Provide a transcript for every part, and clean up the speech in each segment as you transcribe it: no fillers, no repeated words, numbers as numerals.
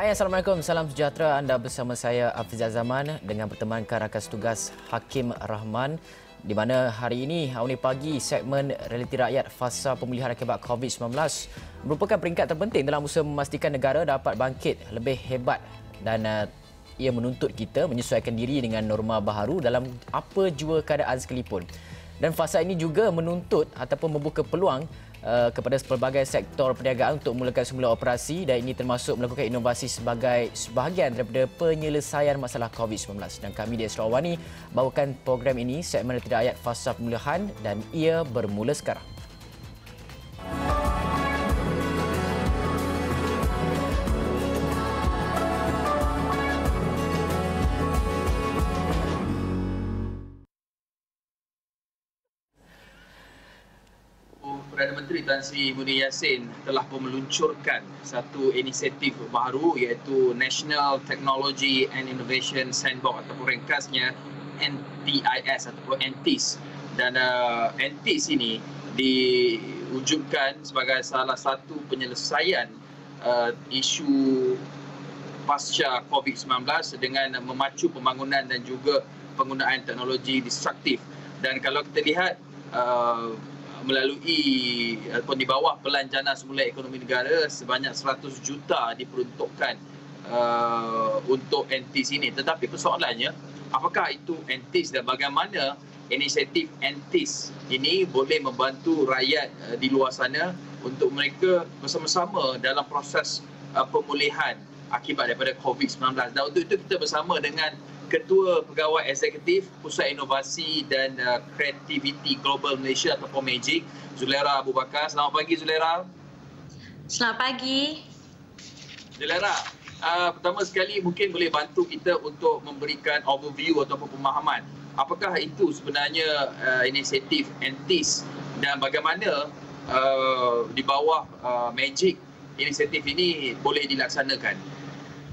Hai, Assalamualaikum. Salam sejahtera. Anda bersama saya, Afizal Zaman, dengan bertemankan rakan tugas Hakim Rahman, di mana hari ini, awal pagi, segmen Realiti Rakyat Fasa Pemulihan Akibat COVID-19 merupakan peringkat terpenting dalam usaha memastikan negara dapat bangkit lebih hebat dan ia menuntut kita menyesuaikan diri dengan norma baharu dalam apa jua keadaan sekalipun. Dan fasa ini juga menuntut ataupun membuka peluang kepada pelbagai sektor perniagaan untuk memulakan semula operasi, dan ini termasuk melakukan inovasi sebagai sebahagian daripada penyelesaian masalah COVID-19. Dan kami di Astro Awani bawakan program ini, segmen Realiti Rakyat Fasa Pemulihan, dan ia bermula sekarang. Perdana Menteri Tan Sri Muhyiddin Yassin telah pun meluncurkan satu inisiatif baru, iaitu National Technology and Innovation Sandbox ataupun ringkasnya NTIS ataupun NTIS. Dan NTIS ini diwujudkan sebagai salah satu penyelesaian isu pasca COVID-19 dengan memacu pembangunan dan juga penggunaan teknologi disruptif. Dan kalau kita lihat melalui ataupun di bawah Pelan Jana Semula Ekonomi Negara, sebanyak 100 juta diperuntukkan untuk NTIS ini. Tetapi persoalannya, apakah itu NTIS dan bagaimana inisiatif NTIS ini boleh membantu rakyat di luar sana untuk mereka bersama-sama dalam proses pemulihan akibat daripada COVID-19. Dan untuk itu kita bersama dengan Ketua Pegawai Eksekutif Pusat Inovasi dan Kreativiti Global Malaysia ataupun MAGIC, Zulaira Abu Bakar. Selamat pagi, Zulaira. Selamat pagi. Zulaira, pertama sekali mungkin boleh bantu kita untuk memberikan overview ataupun pemahaman. Apakah itu sebenarnya inisiatif NTIS dan bagaimana di bawah MAGIC inisiatif ini boleh dilaksanakan?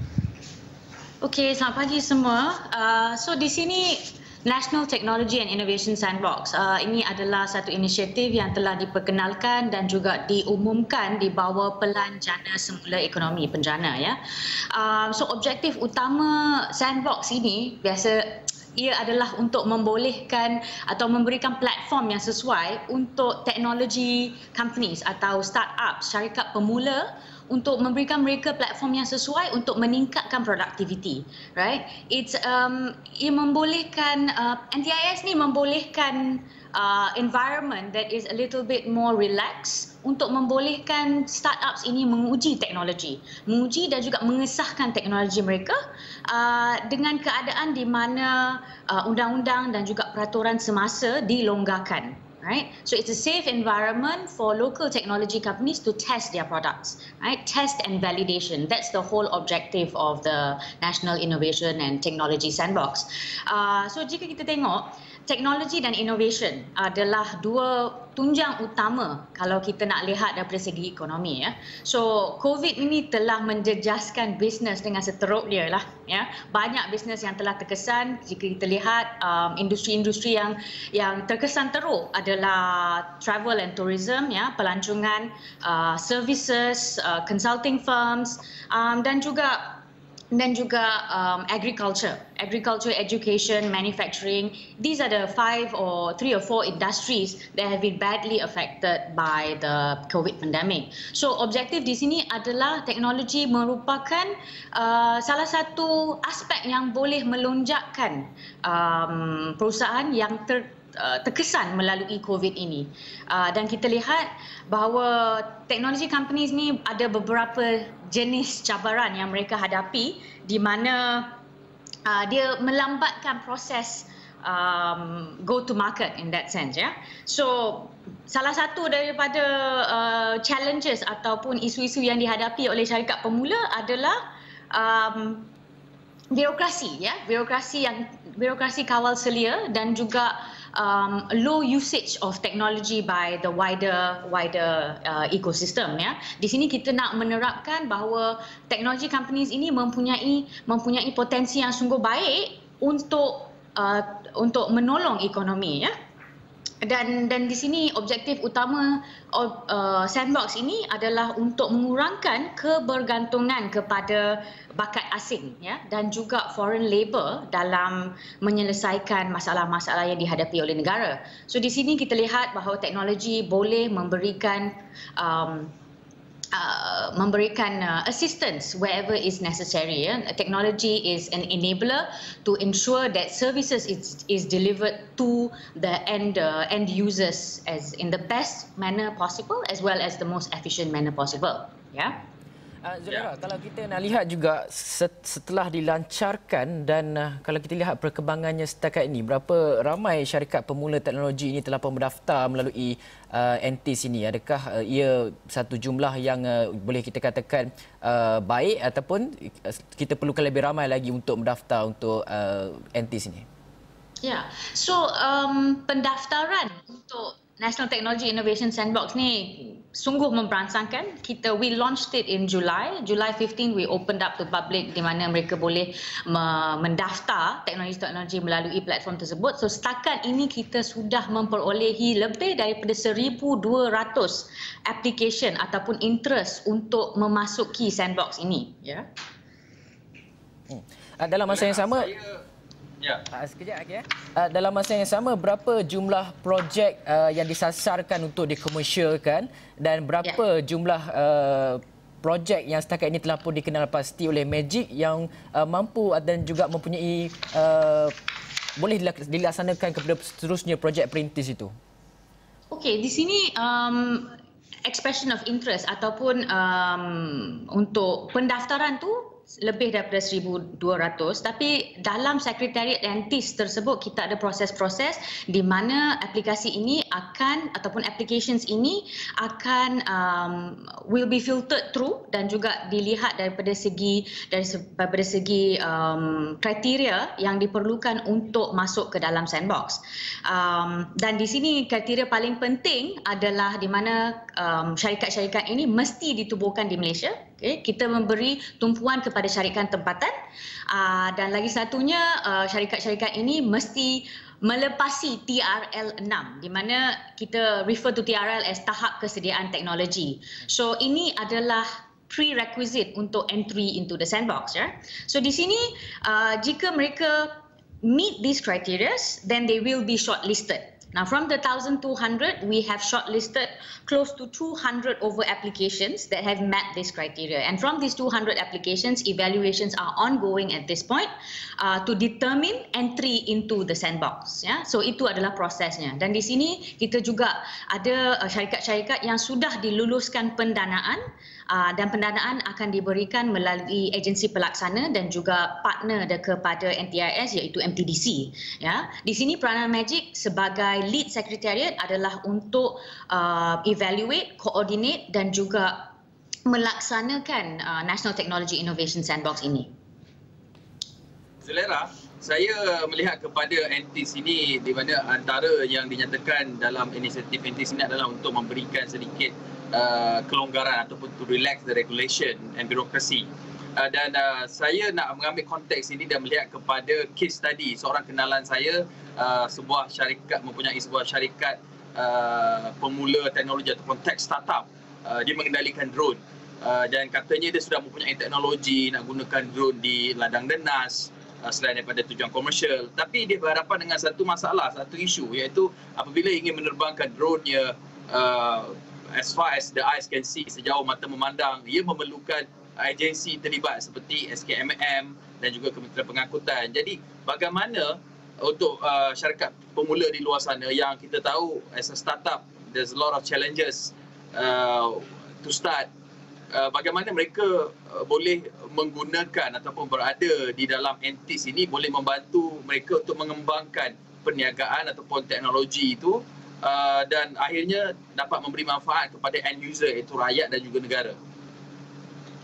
Okey, selamat pagi semua. So di sini National Technology and Innovation Sandbox ini adalah satu inisiatif yang telah diperkenalkan dan juga diumumkan di bawah Pelan Jana Semula Ekonomi Penjana, ya. So objektif utama sandbox ini ia adalah untuk membolehkan atau memberikan platform yang sesuai untuk teknologi companies atau startup, syarikat pemula, untuk memberikan mereka platform yang sesuai untuk meningkatkan produktiviti, right? Ia membolehkan NTIS ni membolehkan environment that is a little bit more relaxed untuk membolehkan startups ini menguji teknologi, menguji dan juga mengesahkan teknologi mereka dengan keadaan di mana undang-undang dan juga peraturan semasa dilonggarkan. Right, so it's a safe environment for local technology companies to test their products, right? Test and validation. That's the whole objective of the National Innovation and Technology Sandbox. So jika kita tengok, teknologi dan innovation adalah dua tunjang utama kalau kita nak lihat daripada segi ekonomi, ya. So COVID ini telah menjejaskan bisnes dengan seteruk dia lah, ya. Banyak bisnes yang telah terkesan. Jika kita lihat industri-industri yang terkesan teruk adalah travel and tourism, ya, pelancongan, services, consulting firms, dan juga agriculture, education, manufacturing. These are the 3 or 4 industries that have been badly affected by the COVID pandemic. So objektif di sini adalah teknologi merupakan salah satu aspek yang boleh melonjakkan perusahaan yang terkesan melalui COVID ini. Dan kita lihat bahawa teknologi companies ni ada beberapa jenis cabaran yang mereka hadapi, di mana dia melambatkan proses go to market in that sense, ya. So salah satu daripada challenges ataupun isu-isu yang dihadapi oleh syarikat pemula adalah birokrasi, ya, birokrasi kawal selia dan juga low usage of technology by the wider ecosystem, ya. Di sini kita nak menerapkan bahawa technology companies ini mempunyai potensi yang sungguh baik untuk menolong ekonomi, ya. Dan di sini objektif utama sandbox ini adalah untuk mengurangkan kebergantungan kepada bakat asing, ya, dan juga foreign labour dalam menyelesaikan masalah-masalah yang dihadapi oleh negara. So di sini kita lihat bahawa teknologi boleh memberikan assistance wherever is necessary. Ya. Technology is an enabler to ensure that services is delivered to the end users as in the best manner possible as well as the most efficient manner possible. Ya. Zulera, kalau kita nak lihat juga setelah dilancarkan dan kalau kita lihat perkembangannya setakat ini, berapa ramai syarikat pemula teknologi ini telah pun mendaftar melalui NTIS ini? Adakah ia satu jumlah yang boleh kita katakan baik ataupun kita perlukan lebih ramai lagi untuk mendaftar untuk NTIS ini? Ya, so pendaftaran untuk National Technology Innovation Sandbox ni sungguh memperangsangkan. We launched it in July 15 we opened up to public di mana mereka boleh mendaftar teknologi-teknologi melalui platform tersebut. So setakat ini kita sudah memperolehi lebih daripada 1,200 application ataupun interest untuk memasuki sandbox ini, ya. Dalam masa yang sama sekejap lagi. Dalam masa yang sama, berapa jumlah projek yang disasarkan untuk dikomersialkan dan berapa jumlah projek yang setakat ini telah pun dikenal pasti oleh Magic yang mampu dan juga mempunyai boleh dilaksanakan kepada seterusnya projek perintis itu? Okey, di sini expression of interest ataupun untuk pendaftaran tu lebih daripada 1,200, tapi dalam sekretariat NTIS tersebut kita ada proses-proses di mana aplikasi ini akan ataupun applications ini akan will be filtered through dan juga dilihat daripada segi kriteria yang diperlukan untuk masuk ke dalam sandbox. Dan di sini kriteria paling penting adalah di mana syarikat-syarikat ini mesti ditubuhkan di Malaysia. Okay, kita memberi tumpuan kepada syarikat tempatan dan lagi satunya syarikat-syarikat ini mesti melepasi TRL 6 di mana kita refer to TRL as tahap kesediaan teknologi. So ini adalah prerequisite untuk entry into the sandbox, ya. So di sini jika mereka meet these criteria, then they will be shortlisted. Now, from the 1,200, we have shortlisted close to 200 over applications that have met this criteria. And from these 200 applications, evaluations are ongoing at this point to determine entry into the sandbox. Ya, so itu adalah prosesnya. Dan di sini kita juga ada syarikat-syarikat yang sudah diluluskan pendanaan. Dan pendanaan akan diberikan melalui agensi pelaksana dan juga partner kepada NTIS iaitu MTDC. Ya, di sini peranan Magic sebagai lead secretariat adalah untuk evaluate, coordinate dan juga melaksanakan National Technology Innovation Sandbox ini. Zulera, saya melihat kepada NTIS ini di mana antara yang dinyatakan dalam inisiatif NTIS ini adalah untuk memberikan sedikit kelonggaran ataupun to relax the regulation and bureaucracy. Dan saya nak mengambil konteks ini dan melihat kepada case study seorang kenalan saya, sebuah syarikat mempunyai sebuah syarikat pemula teknologi ataupun tech startup. Dia mengendalikan drone dan katanya dia sudah mempunyai teknologi nak gunakan drone di ladang denas selain daripada tujuan komersial, tapi dia berhadapan dengan satu masalah, satu isu, iaitu apabila ingin menerbangkan drone-nya as far as the eyes can see, sejauh mata memandang, ia memerlukan agensi terlibat seperti SKMM dan juga Kementerian Pengangkutan. Jadi bagaimana untuk syarikat pemula di luar sana yang kita tahu as a startup there's a lot of challenges to start, bagaimana mereka boleh menggunakan ataupun berada di dalam NTIS ini boleh membantu mereka untuk mengembangkan perniagaan ataupun teknologi itu dan akhirnya dapat memberi manfaat kepada end user iaitu rakyat dan juga negara.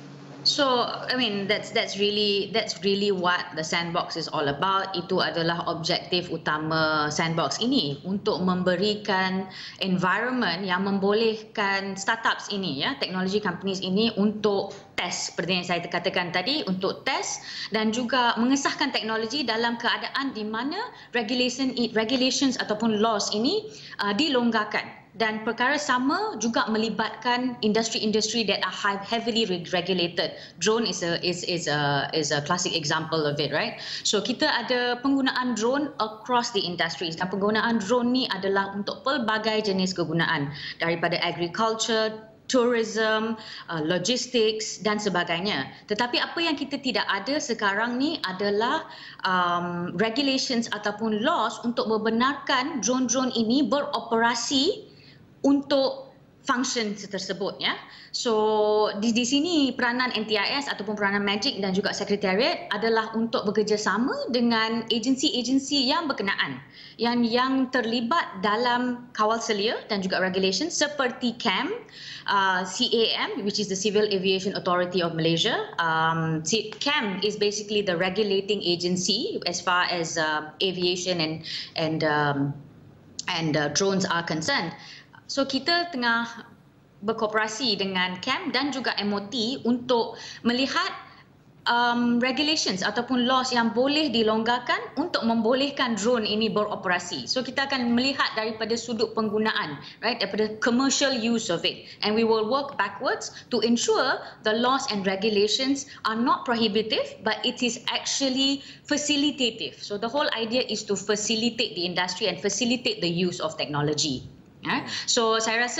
So, I mean, that's really what the sandbox is all about. Itu adalah objektif utama sandbox ini, untuk memberikan environment yang membolehkan startups ini, ya, technology companies ini untuk test, seperti yang saya katakan tadi, untuk test dan juga mengesahkan teknologi dalam keadaan di mana regulations ataupun laws ini dilonggarkan. Dan perkara sama juga melibatkan industri-industri that are heavily regulated. Drone is a classic example of it, right? So kita ada penggunaan drone across the industries, dan penggunaan drone ni adalah untuk pelbagai jenis kegunaan, daripada agriculture, tourism, logistics dan sebagainya. Tetapi apa yang kita tidak ada sekarang ni adalah regulations ataupun laws untuk membenarkan drone-drone ini beroperasi untuk function tersebut, ya. So di sini peranan NTIS ataupun peranan Magic dan juga Sekretariat adalah untuk bekerjasama dengan agensi-agensi yang berkenaan yang terlibat dalam kawal selia dan juga regulation, seperti CAM, CAM, which is the Civil Aviation Authority of Malaysia. CAM is basically the regulating agency as far as aviation and drones are concerned. So kita tengah berkooperasi dengan CAM dan juga MOT untuk melihat regulations ataupun laws yang boleh dilonggarkan untuk membolehkan drone ini beroperasi. So kita akan melihat daripada sudut penggunaan, right, daripada commercial use of it, and we will work backwards to ensure the laws and regulations are not prohibitive, but it is actually facilitative. So the whole idea is to facilitate the industry and facilitate the use of technology. So saya rasa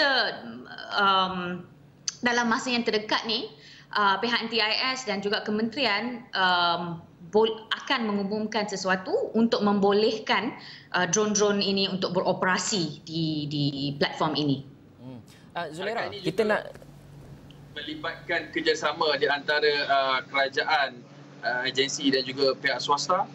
dalam masa yang terdekat ni, pihak NTIS dan juga kementerian akan mengumumkan sesuatu untuk membolehkan drone-drone ini untuk beroperasi di platform ini. Zulaira, kita nak melibatkan kerjasama di antara kerajaan, agensi dan juga pihak swasta.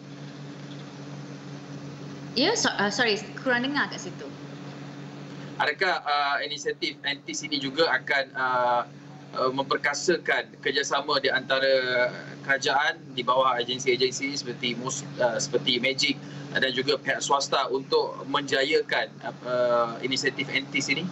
Ya, sorry, kurang dengar kat situ. Adakah inisiatif NTIS ini juga akan memperkasakan kerjasama di antara kerajaan di bawah agensi-agensi seperti Magic dan juga pihak swasta untuk menjayakan inisiatif NTIS ini?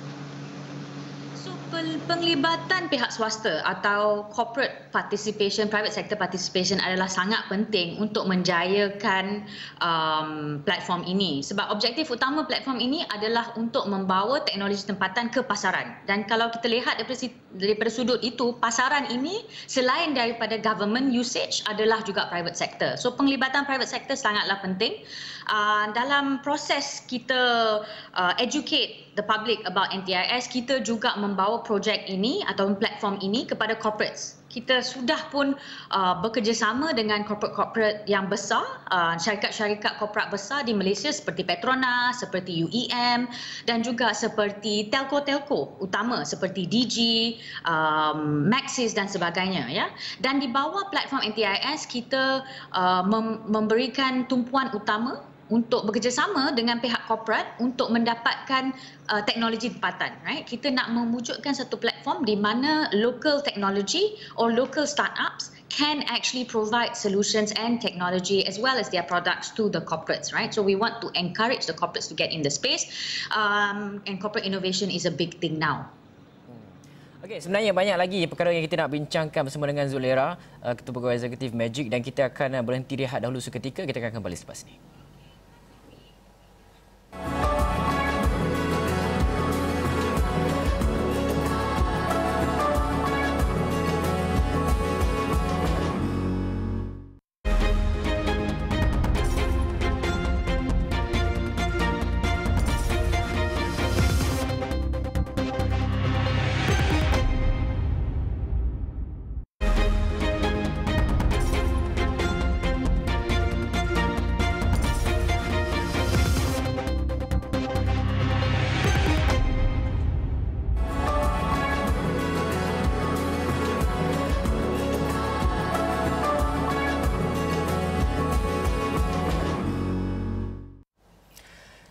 Penglibatan pihak swasta atau corporate participation, private sector participation adalah sangat penting untuk menjayakan platform ini. Sebab objektif utama platform ini adalah untuk membawa teknologi tempatan ke pasaran. Dan kalau kita lihat daripada sudut itu, pasaran ini selain daripada government usage adalah juga private sector. So penglibatan private sector sangatlah penting. Dalam proses kita educate the public about NTIS, kita juga membawa projek ini atau platform ini kepada corporates. Kita sudah pun bekerjasama dengan corporate-corporate yang besar, syarikat-syarikat korporat besar di Malaysia seperti Petronas, seperti UEM dan juga seperti telco-telco utama seperti Digi, Maxis dan sebagainya, ya. Dan di bawah platform NTIS kita memberikan tumpuan utama untuk bekerjasama dengan pihak korporat untuk mendapatkan teknologi tempatan, right? Kita nak mewujudkan satu platform di mana local technology or local startups can actually provide solutions and technology as well as their products to the corporates, right? So we want to encourage the corporates to get in the space, and corporate innovation is a big thing now. Okey, sebenarnya banyak lagi perkara yang kita nak bincangkan bersama dengan Zulaira, Ketua Pegawai Eksekutif Magic, dan kita akan berhenti rehat dahulu seketika. Kita akan kembali selepas ini.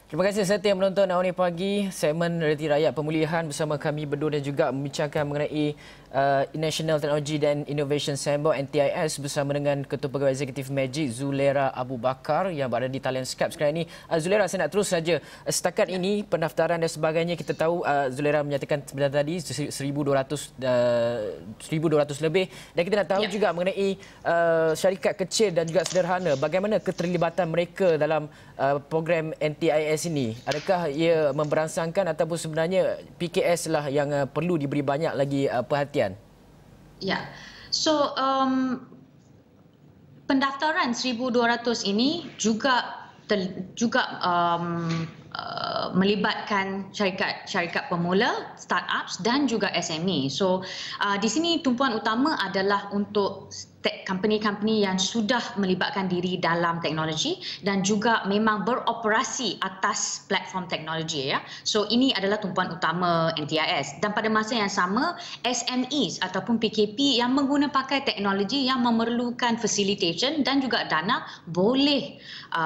Terima kasih setia menonton Awani Pagi, segmen Realiti Rakyat Pemulihan bersama kami berdua dan juga membincangkan mengenai National Technology dan Innovation Sandbox NTIS bersama dengan Ketua Pegawai Eksekutif Magic Zulera Abu Bakar yang berada di talian Skype sekarang ini. Zulera, saya nak terus saja. Setakat ini pendaftaran dan sebagainya kita tahu Zulera menyatakan sebentar tadi 1,200 lebih dan kita nak tahu juga mengenai syarikat kecil dan juga sederhana. Bagaimana keterlibatan mereka dalam program NTIS ini? Adakah ia memberangsangkan ataupun sebenarnya PKS lah yang perlu diberi banyak lagi perhatian? Ya, so pendaftaran 1,200 ini juga melibatkan syarikat pemula, startups dan juga SME. So di sini tumpuan utama adalah untuk company-company yang sudah melibatkan diri dalam teknologi dan juga memang beroperasi atas platform teknologi, ya. So ini adalah tumpuan utama NTIS. Dan pada masa yang sama, SMEs ataupun PKP yang menggunakan pakai teknologi yang memerlukan facilitation dan juga dana boleh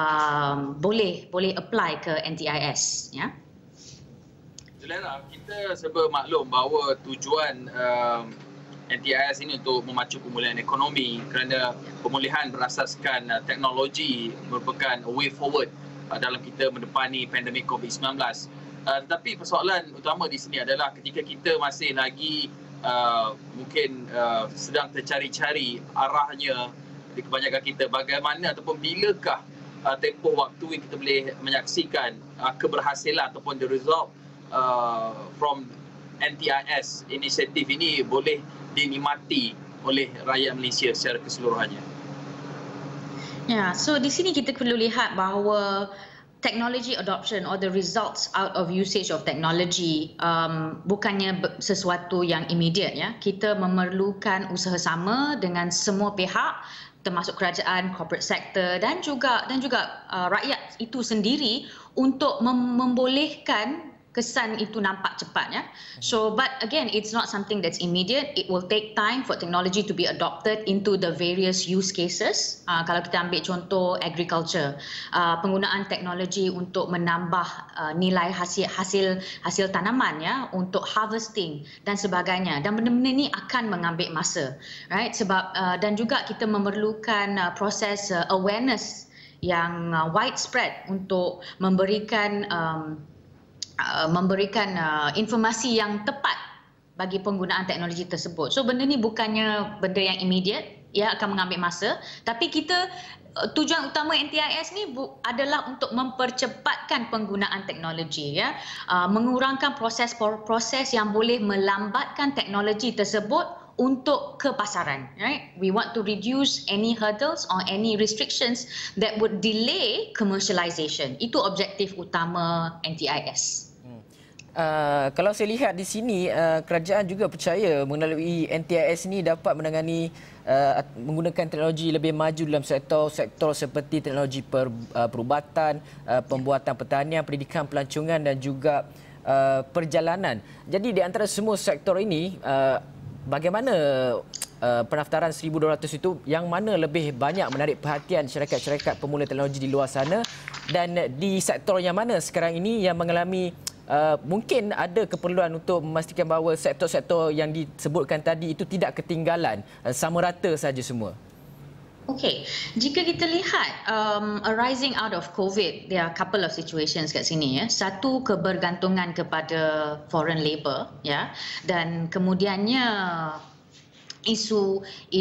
apply ke NTIS, ya. Zulera, kita serba maklum bahawa tujuan NTIS ini untuk memacu pemulihan ekonomi kerana pemulihan berasaskan teknologi merupakan a way forward dalam kita mendepani pandemik COVID-19. Tetapi persoalan utama di sini adalah ketika kita masih lagi mungkin sedang tercari-cari arahnya di kebanyakan kita, bagaimana ataupun bilakah tempoh waktu yang kita boleh menyaksikan keberhasilan ataupun the result from NTIS inisiatif ini boleh dinikmati oleh rakyat Malaysia secara keseluruhannya. Ya, so di sini kita perlu lihat bahawa technology adoption or the results out of usage of technology bukannya sesuatu yang immediate, ya. Kita memerlukan usaha sama dengan semua pihak termasuk kerajaan, corporate sector dan juga rakyat itu sendiri untuk membolehkan kesan itu nampak cepat, ya. So but again, it's not something that's immediate. It will take time for technology to be adopted into the various use cases. Kalau kita ambil contoh agriculture, penggunaan teknologi untuk menambah nilai hasil tanaman, ya, untuk harvesting dan sebagainya. Dan benda-benda ini akan mengambil masa, right? Sebab dan juga kita memerlukan proses awareness yang widespread untuk memberikan informasi yang tepat bagi penggunaan teknologi tersebut. So benda ni bukannya benda yang immediate, ia akan mengambil masa, tapi tujuan utama NTIS ni adalah untuk mempercepatkan penggunaan teknologi, ya. Mengurangkan proses yang boleh melambatkan teknologi tersebut untuk ke pasaran, right? We want to reduce any hurdles or any restrictions that would delay commercialization. Itu objektif utama NTIS. Kalau saya lihat di sini, kerajaan juga percaya melalui NTIS ini dapat menangani menggunakan teknologi lebih maju dalam sektor seperti teknologi perubatan, pembuatan pertanian, pendidikan, pelancongan dan juga perjalanan. Jadi di antara semua sektor ini, bagaimana pendaftaran 1,200 itu yang mana lebih banyak menarik perhatian syarikat-syarikat pemula teknologi di luar sana, dan di sektor yang mana sekarang ini yang mengalami mungkin ada keperluan untuk memastikan bahawa sektor-sektor yang disebutkan tadi itu tidak ketinggalan, sama rata saja semua? Okey, jika kita lihat arising out of COVID, there are a couple of situations kat sini, ya. Satu, kebergantungan kepada foreign labour, ya, dan kemudiannya isu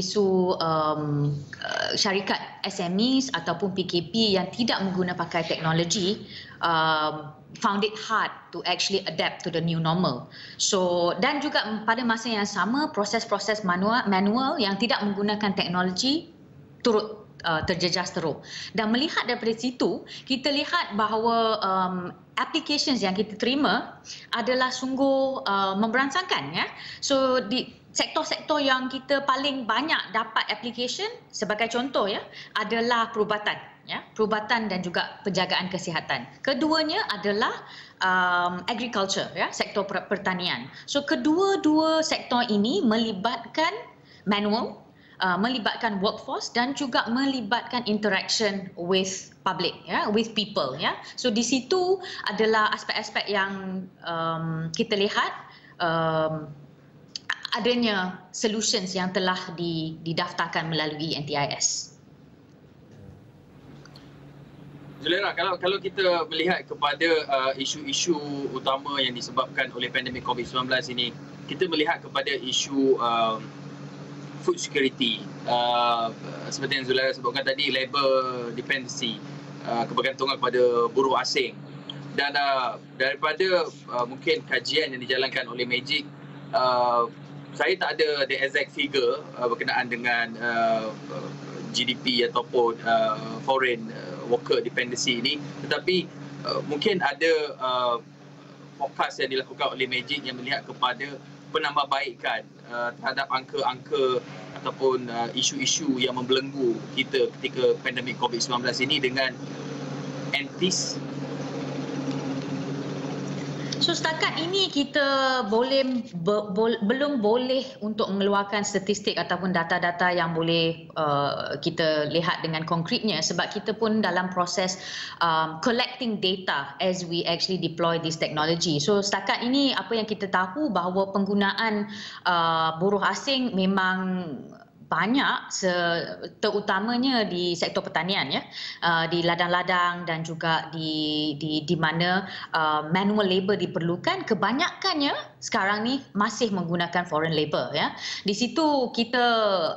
syarikat SMEs ataupun PKP yang tidak menggunakan pakai teknologi found it hard to actually adapt to the new normal. So dan juga pada masa yang sama, proses-proses manual yang tidak menggunakan teknologi turut terjejas teruk. Dan melihat daripada situ, kita lihat bahawa applications yang kita terima adalah sungguh memberangsangkan, ya. So di sektor-sektor yang kita paling banyak dapat application sebagai contoh, ya, adalah perubatan, ya, perubatan dan juga penjagaan kesihatan. Keduanya adalah agriculture, ya, sektor pertanian. So kedua-dua sektor ini melibatkan manual melibatkan workforce dan juga melibatkan interaction with public, ya, with people, ya. So di situ adalah aspek-aspek yang kita lihat adanya solutions yang telah didaftarkan melalui NTIS. Zulera, kalau kita melihat kepada isu-isu utama yang disebabkan oleh pandemik COVID-19 ini, kita melihat kepada isu food security, seperti yang Zulera sebutkan tadi, labor dependency, kebergantungan kepada buruh asing. Dan daripada mungkin kajian yang dijalankan oleh Magic, saya tak ada the exact figure berkenaan dengan GDP ataupun foreign worker dependency ini, tetapi mungkin ada forecast yang dilakukan oleh Magic yang melihat kepada penambahbaikan terhadap angka-angka ataupun isu-isu yang membelenggu kita ketika pandemik COVID-19 ini dengan NTIS. So setakat ini kita belum boleh untuk mengeluarkan statistik ataupun data-data yang boleh kita lihat dengan konkretnya, sebab kita pun dalam proses collecting data as we actually deploy this technology. So setakat ini apa yang kita tahu bahawa penggunaan buruh asing memang banyak, terutamanya di sektor pertanian, ya, di ladang-ladang dan juga di mana manual labor diperlukan. Kebanyakannya sekarang ni masih menggunakan foreign labor, ya. Di situ kita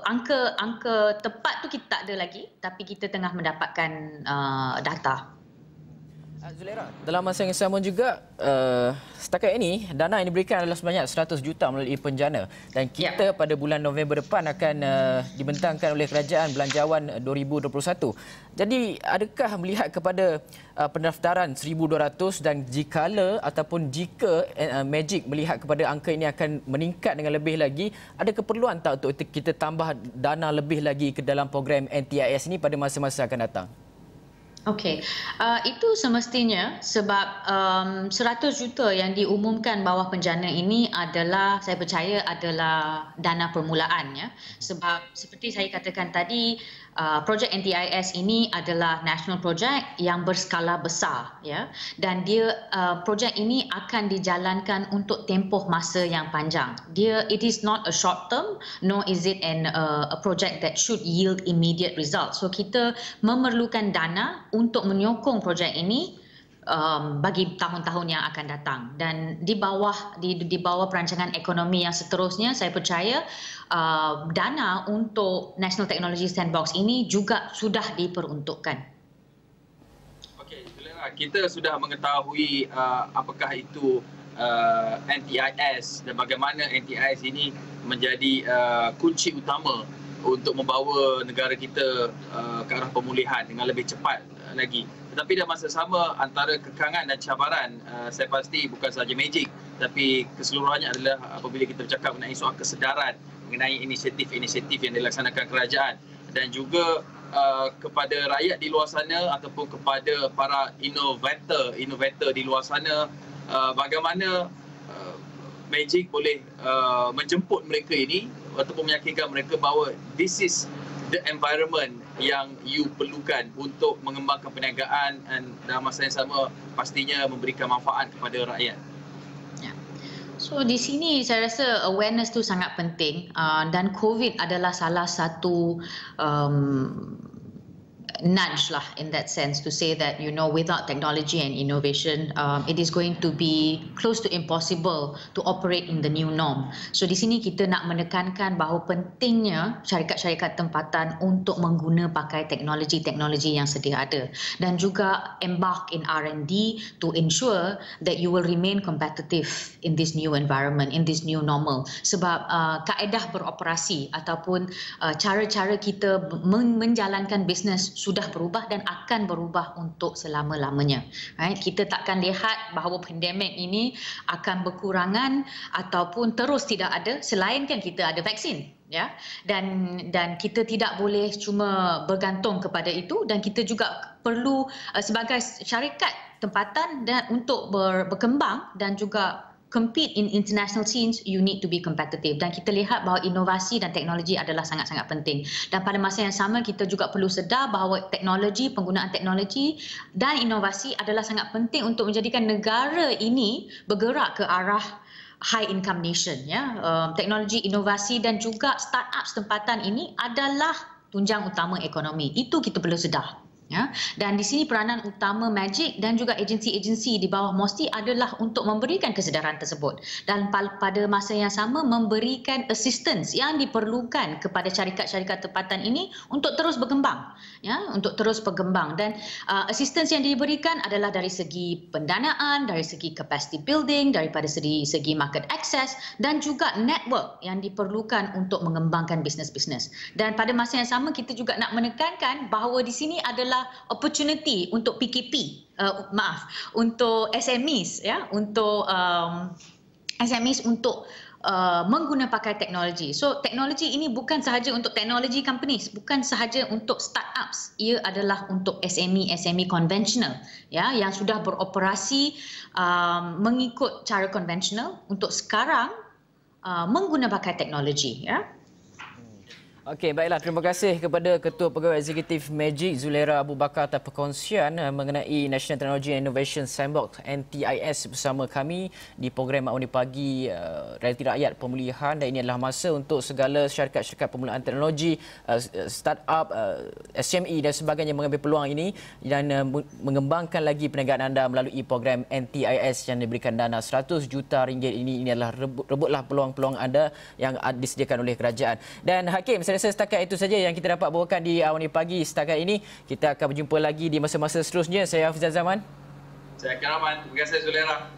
angka tepat tu kita tak ada lagi, tapi kita tengah mendapatkan data. Zulera, dalam masa yang sama juga, setakat ini dana yang diberikan adalah sebanyak 100 juta melalui penjana, dan kita pada bulan November depan akan dibentangkan oleh Kerajaan Belanjawan 2021. Jadi adakah melihat kepada pendaftaran 1,200 dan jika Magic melihat kepada angka ini akan meningkat dengan lebih lagi, ada keperluan tak untuk kita tambah dana lebih lagi ke dalam program NTIS ini pada masa-masa akan datang? Okey, itu semestinya sebab 100 juta yang diumumkan bawah penjana ini adalah, saya percaya adalah dana permulaan, ya. Sebab seperti saya katakan tadi, projek NTIS ini adalah national project yang berskala besar, ya. Dan projek ini akan dijalankan untuk tempoh masa yang panjang. It is not a short term, nor is it a project that should yield immediate results. So kita memerlukan dana untuk menyokong projek ini bagi tahun-tahun yang akan datang, dan di bawah perancangan ekonomi yang seterusnya, saya percaya dana untuk National Technology Sandbox ini juga sudah diperuntukkan. Okey, kita sudah mengetahui apakah itu NTIS dan bagaimana NTIS ini menjadi kunci utama untuk membawa negara kita ke arah pemulihan dengan lebih cepat lagi. Tetapi dalam masa sama, antara kekangan dan cabaran, saya pasti bukan sahaja Magic, tapi keseluruhannya adalah apabila kita bercakap mengenai soal kesedaran mengenai inisiatif-inisiatif yang dilaksanakan kerajaan, dan juga kepada rakyat di luar sana ataupun kepada para inovator di luar sana, bagaimana Magic boleh menjemput mereka ini ataupun meyakinkan mereka bahawa this is the environment yang you perlukan untuk mengembangkan perniagaan, dan dalam masa yang sama pastinya memberikan manfaat kepada rakyat. So di sini saya rasa awareness tu sangat penting, dan COVID adalah salah satu nudge lah in that sense to say that, you know, without technology and innovation, it is going to be close to impossible to operate in the new norm. So di sini kita nak menekankan bahawa pentingnya syarikat-syarikat tempatan untuk pakai teknologi-teknologi yang sedia ada, dan juga embark in R&D to ensure that you will remain competitive in this new environment, in this new normal. Sebab kaedah beroperasi ataupun cara-cara kita menjalankan bisnes sudah berubah dan akan berubah untuk selama-lamanya. Right? Kita takkan lihat bahawa pandemik ini akan berkurangan ataupun terus tidak ada selainkan kita ada vaksin. Ya, dan kita tidak boleh cuma bergantung kepada itu, dan kita juga perlu sebagai syarikat tempatan dan untuk berkembang dan juga compete in international scenes, you need to be competitive. Dan kita lihat bahawa inovasi dan teknologi adalah sangat-sangat penting. Dan pada masa yang sama, kita juga perlu sedar bahawa teknologi, penggunaan teknologi dan inovasi adalah sangat penting untuk menjadikan negara ini bergerak ke arah high income nation. Ya. Teknologi, inovasi dan juga startup tempatan ini adalah tunjang utama ekonomi. Itu kita perlu sedar. Ya, dan di sini peranan utama Magic dan juga agensi-agensi di bawah MOSTI adalah untuk memberikan kesedaran tersebut dan pada masa yang sama memberikan assistance yang diperlukan kepada syarikat-syarikat tempatan ini untuk terus berkembang, ya, untuk terus berkembang. Dan assistance yang diberikan adalah dari segi pendanaan, dari segi capacity building, daripada segi market access dan juga network yang diperlukan untuk mengembangkan bisnes-bisnes. Dan pada masa yang sama kita juga nak menekankan bahawa di sini adalah opportunity untuk PKP, untuk SMEs, ya, untuk SMEs untuk mengguna pakai teknologi. So teknologi ini bukan sahaja untuk teknologi companies, bukan sahaja untuk startups. Ia adalah untuk SME konvensional, ya, yang sudah beroperasi mengikut cara konvensional untuk sekarang mengguna pakai teknologi, ya. Okey, baiklah. Terima kasih kepada Ketua Pegawai Eksekutif Magic Zulera Abu Bakar atas perkongsian mengenai National Technology and Innovation Sandbox NTIS bersama kami di program Mak Uni Pagi Realiti Rakyat Pemulihan. Dan ini adalah masa untuk segala syarikat-syarikat pemulihan teknologi, startup, SME dan sebagainya mengambil peluang ini dan mengembangkan lagi perniagaan anda melalui program NTIS yang diberikan dana RM100 juta ini. Ini adalah rebutlah peluang-peluang anda yang disediakan oleh kerajaan. Dan Hakim, saya rasa setakat itu saja yang kita dapat bawakan di Awani Pagi setakat ini. Kita akan berjumpa lagi di masa-masa seterusnya. Saya Hafiz Zaman. Saya Akan Rahman. Terima kasih Zulera.